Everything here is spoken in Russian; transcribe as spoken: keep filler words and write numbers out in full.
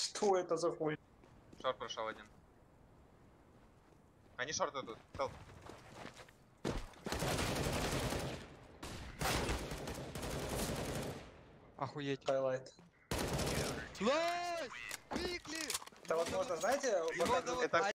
Что это за хуй? Шорт прошел один. Они шорт идут. Толп. Охуеть. Хайлайт. Найс! Квикли! Это вот можно, знаете, Его показывать- зовут Это